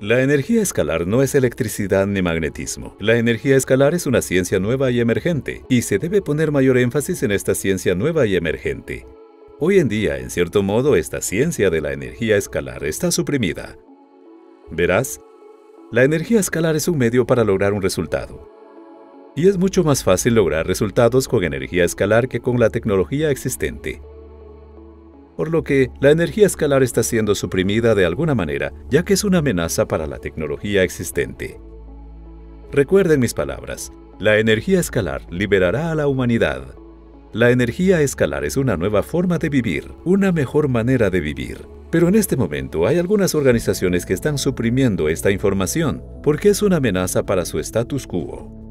La energía escalar no es electricidad ni magnetismo. La energía escalar es una ciencia nueva y emergente, y se debe poner mayor énfasis en esta ciencia nueva y emergente. Hoy en día, en cierto modo, esta ciencia de la energía escalar está suprimida. Verás, la energía escalar es un medio para lograr un resultado. Y es mucho más fácil lograr resultados con energía escalar que con la tecnología existente. Por lo que la energía escalar está siendo suprimida de alguna manera, ya que es una amenaza para la tecnología existente. Recuerden mis palabras, la energía escalar liberará a la humanidad. La energía escalar es una nueva forma de vivir, una mejor manera de vivir. Pero en este momento hay algunas organizaciones que están suprimiendo esta información, porque es una amenaza para su status quo.